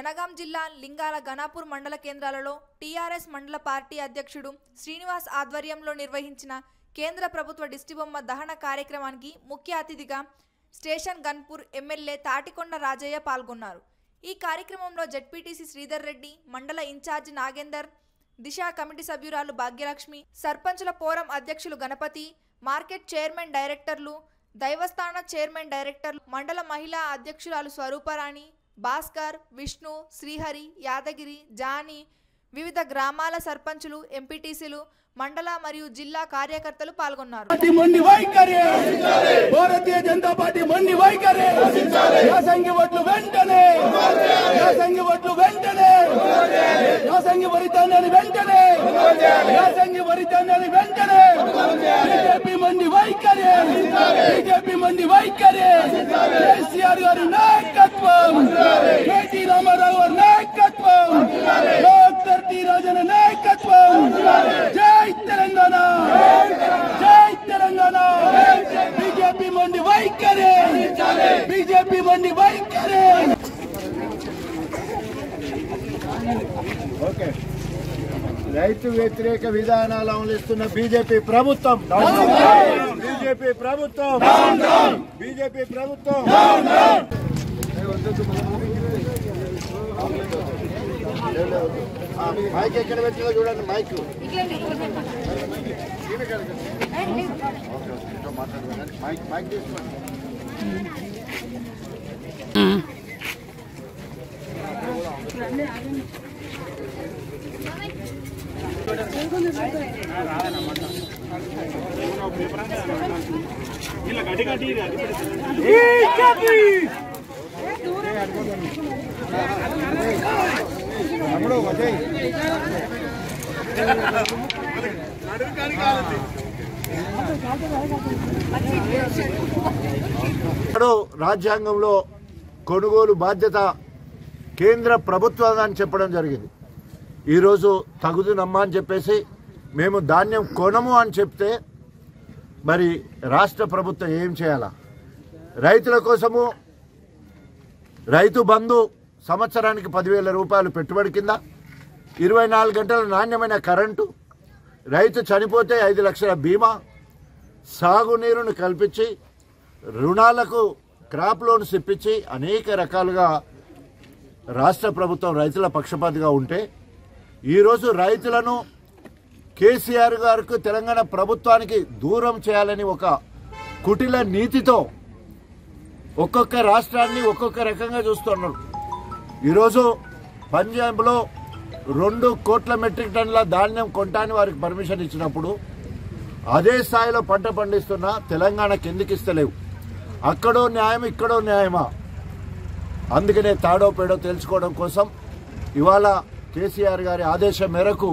జనగాం జిల్లా లింగాల గణాపూర్ మండల కేంద్రాలలో టీఆర్ఎస్ మండల పార్టీ అధ్యక్షుడు శ్రీనివాస్ ఆధ్వర్యంలో నిర్వహించిన కేంద్ర ప్రభుత్వ దిష్టిబొమ్మ దహన కార్యక్రమానికి ముఖ్య అతిథిగా స్టేషన్ గన్పూర్ ఎమ్మెల్యే తాటికొండ రాజయ్య పాల్గొన్నారు। ఈ కార్యక్రమంలో జెడ్పీటీసీ శ్రీధర్ రెడ్డి, మండల ఇన్ఛార్జ్ నాగేందర్, దిశ కమిటీ సభ్యురాలు భాగ్యలక్ష్మి, సర్పంచుల ఫోరం అధ్యక్షులు గణపతి, మార్కెట్ చైర్మన్ డైరెక్టర్లు, దైవస్థాన చైర్మన్ డైరెక్టర్లు, మండల మహిళా అధ్యక్షురాలు స్వరూపరాణి, భాస్కర్, విష్ణు, శ్రీహరి, యాదగిరి, జానీ, వివిధ గ్రామాల సర్పంచులు, ఎంపీటీసీలు, మండల మరియు జిల్లా కార్యకర్తలు పాల్గొన్నారు। భారతీయ జనతా పార్టీ మొండి వైఖరి యాసంగి ఓట్లు వెంటనే యాసంగి ఓట్లు వెంటనే యాసంగి వరిధాన్యాన్ని వెంటనే యాసంగి వరిధాన్యాన్ని వెంటనే బీజేపీ మొండి వైఖరి బీజేపీ మొండి వైఖరి కేసీఆర్ గారి నాయకత్వం కేటీ రామారావు గారి నాయకత్వం డాక్టర్ టి రాజన నాయకత్వం జై తెలంగాణ జై తెలంగాణ बीजेपी मंडी వైఖరి बीजेपी मंडी వైఖరి ఓకే రైతు వ్యతిరేక విధానాలు అమలుస్తున్న బీజేపీ ప్రభుత్వం బీజేపీ ప్రభుత్వం బీజేపీ ప్రభుత్వం మైక్ ఎక్కడ పెట్టినా చూడండి మైక్ మైక్ మైక్ తీసుకోండి రాజ్యాంగంలో కొనుగోలు బాధ్యత కేంద్ర ప్రభుత్వం అని చెప్పడం జరిగింది। ఈరోజు తగుదునమ్మా అని చెప్పేసి మేము ధాన్యం కొనము అని చెప్తే మరి రాష్ట్ర ప్రభుత్వం ఏం చేయాలా? రైతుల కోసము రైతు బంధు సంవత్సరానికి 10,000 రూపాయలు పెట్టుబడి కింద 24 గంటల నాణ్యమైన కరెంటు, రైతు చనిపోతే 5 లక్షల బీమా, సాగునీరును కల్పించి రుణాలకు క్రాప్ లోన్స్ ఇప్పించి అనేక రకాలుగా రాష్ట్ర ప్రభుత్వం రైతుల పక్షపాతిగా ఉంటే ఈరోజు రైతులను కేసీఆర్ గారికి తెలంగాణ ప్రభుత్వానికి దూరం చేయాలని ఒక కుటిల నీతితో ఒక్కొక్క రాష్ట్రాన్ని ఒక్కొక్క రకంగా చూస్తున్నారు। ఈరోజు పంజాబ్లో 2 కోట్ల మెట్రిక్ టన్నుల ధాన్యం కొంటాని వారికి పర్మిషన్ ఇచ్చినప్పుడు అదే స్థాయిలో పంట పండిస్తున్న తెలంగాణకి ఎందుకు ఇస్తలేవు? అక్కడో న్యాయం ఇక్కడో న్యాయమా? అందుకనే తాడో పేడో తెలుసుకోవడం కోసం ఇవాళ కేసీఆర్ గారి ఆదేశం మేరకు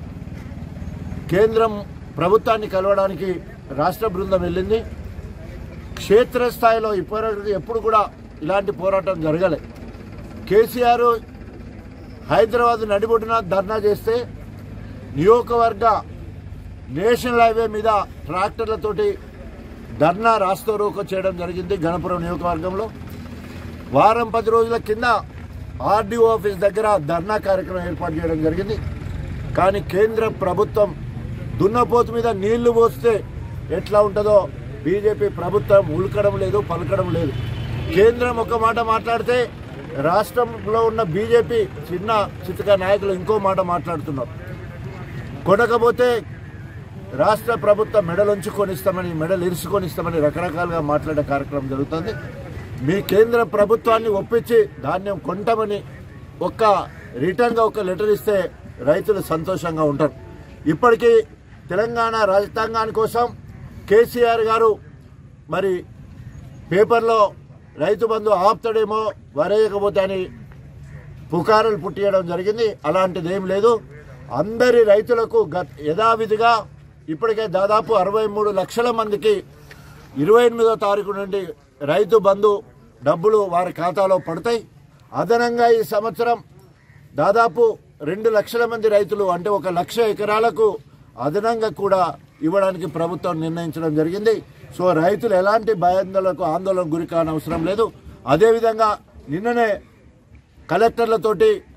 కేంద్రం ప్రభుత్వాన్ని కలవడానికి రాష్ట్ర బృందం వెళ్ళింది। క్షేత్రస్థాయిలో ఇప్పటివరకు ఎప్పుడు కూడా ఇలాంటి పోరాటం జరగలే। కేసీఆర్ హైదరాబాద్ నడిబొడ్డున ధర్నా చేస్తే నియోజకవర్గ నేషనల్ హైవే మీద ట్రాక్టర్లతోటి ధర్నా రాస్తారోకో చేయడం జరిగింది గణపురం నియోజకవర్గంలో। వారం 10 రోజుల కింద ఆర్డీఓ ఆఫీస్ దగ్గర ధర్నా కార్యక్రమం ఏర్పాటు చేయడం జరిగింది। కానీ కేంద్ర ప్రభుత్వం దున్నపోతు మీద నీళ్లు పోస్తే ఎట్లా ఉంటుందో బీజేపీ ప్రభుత్వం ఉల్కడం లేదు, పలకడం లేదు। కేంద్రం ఒక మాట మాట్లాడితే రాష్ట్రంలో ఉన్న బీజేపీ చిన్న చితక నాయకులు ఇంకో మాట మాట్లాడుతున్నారు। కొనకపోతే రాష్ట్ర ప్రభుత్వం మెడలుంచి కొనిస్తామని, మెడలు ఇరుసుకొనిస్తామని రకరకాలుగా మాట్లాడే కార్యక్రమం జరుగుతుంది। మీ కేంద్ర ప్రభుత్వాన్ని ఒప్పించి ధాన్యం కొంటామని ఒక్క రిటర్న్గా ఒక లెటర్ ఇస్తే రైతులు సంతోషంగా ఉంటారు। ఇప్పటికీ తెలంగాణ రాజధాని కోసం కేసీఆర్ గారు మరి పేపర్లో రైతు బంధు ఆపుతాడేమో వరేయకపోతే అని పుకారులు పుట్టియడం జరిగింది। అలాంటిది ఏం లేదు। అందరి రైతులకు యథావిధిగా ఇప్పటికే దాదాపు 63 లక్షల మందికి 28వ తారీఖు నుండి రైతు బంధు డబ్బులు వారి ఖాతాలో పడతాయి। అదనంగా ఈ సంవత్సరం దాదాపు 2 లక్షల మంది రైతులు అంటే 1 లక్ష ఎకరాలకు అదనంగా కూడా ఇవ్వడానికి ప్రభుత్వం నిర్ణయించడం జరిగింది। సో రైతులు ఎలాంటి భయాందోళనకు ఆందోళనకు గురి కానవసరం లేదు। అదేవిధంగా నిన్ననే కలెక్టర్లతోటి